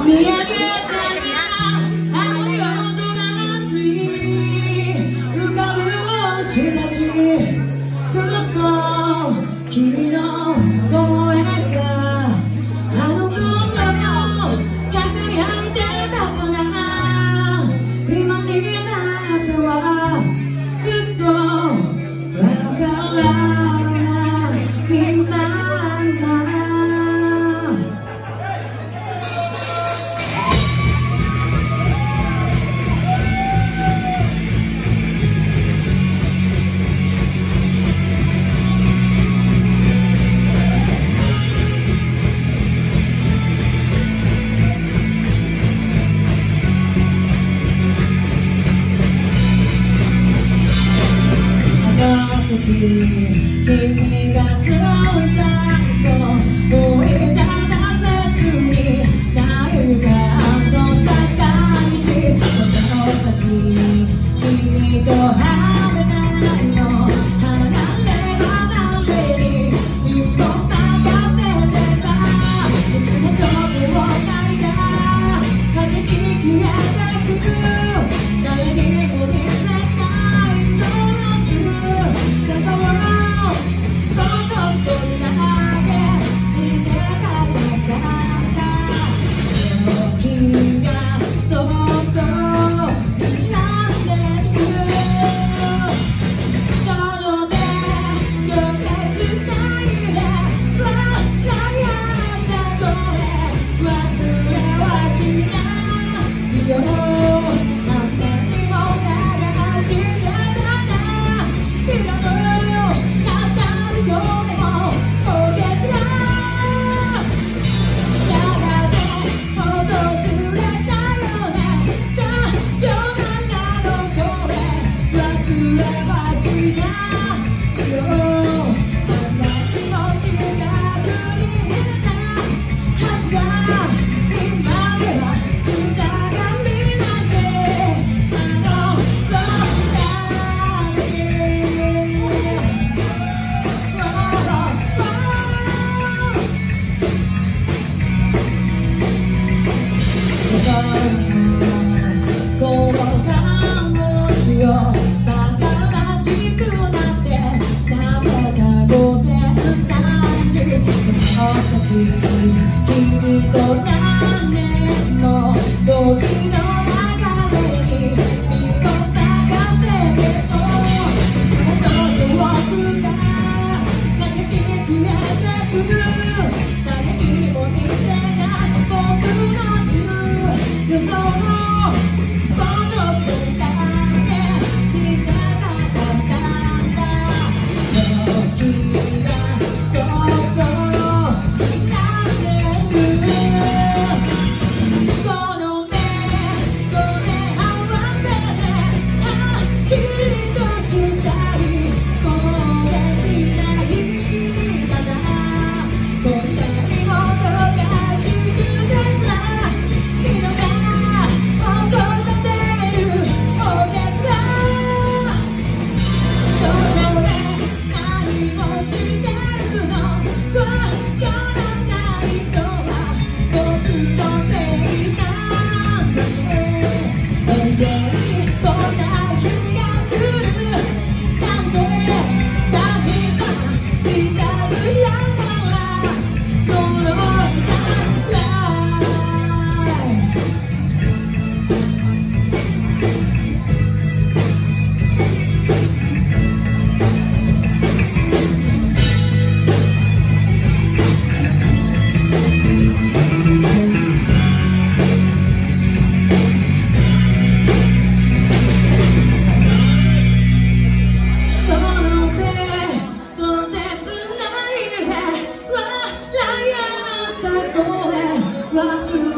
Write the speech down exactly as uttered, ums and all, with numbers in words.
見上げたらあの夜空に浮かぶ星たち、ふっと君の声があの頃輝いてたから、今になってはふっとわからないまま。君がついた嘘追いただせずになるかあの坂道、その先に君と離れないの、離れ離れに一歩任せてた、いつも遠くを泣いた風に消えてく、誰にも見せないその姿を君と何年も時の流れに身を任せても、その僕が嘆き消えてく、誰にも見せない僕の強さをもうちょっとだけ見せたかったんだ。時がそこ忘れ